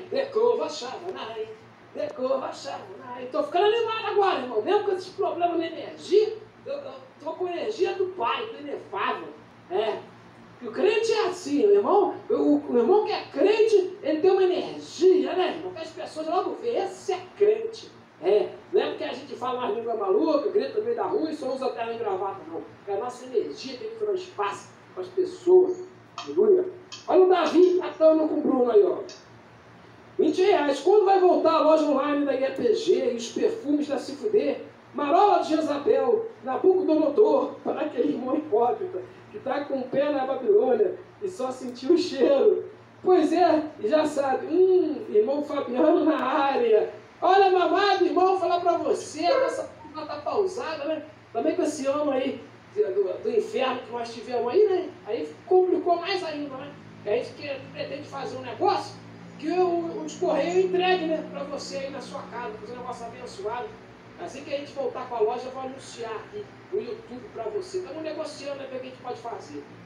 Decova Chavanai, Decova Chavanai. Estou ficando animado agora, irmão. Mesmo com esses problemas na energia, eu estou com a energia do Pai, do inefável. E o crente é assim, o irmão que é crente, ele tem uma energia, né, irmão? Que as pessoas logo veem, esse é crente. Não é porque a gente fala umas línguas malucas, grita no meio da rua e só usa terno e gravata, não. É a nossa energia que a gente transpassa para as pessoas. Aleluia. Olha o Davi atando com o Bruno aí, ó. R$20. Quando vai voltar a loja online da IEPG e os perfumes da Se Fuder? Marola de Jezabel, Nabucodonosor, para aquele irmão hipócrita que está com o pé na Babilônia e só sentiu o cheiro. Pois é, já sabe. Irmão Fabiano na área. Olha, mamado, irmão, vou falar para você, a nossa turma está pausada, né? Também com esse ano aí do inferno que nós tivemos aí, né? Aí complicou mais ainda, né? A gente pretende fazer um negócio que os Correios entreguem, né, para você aí na sua casa, fazer um negócio abençoado. Assim que a gente voltar com a loja, eu vou anunciar aqui no YouTube para você. Estamos negociando, né, ver o que a gente pode fazer.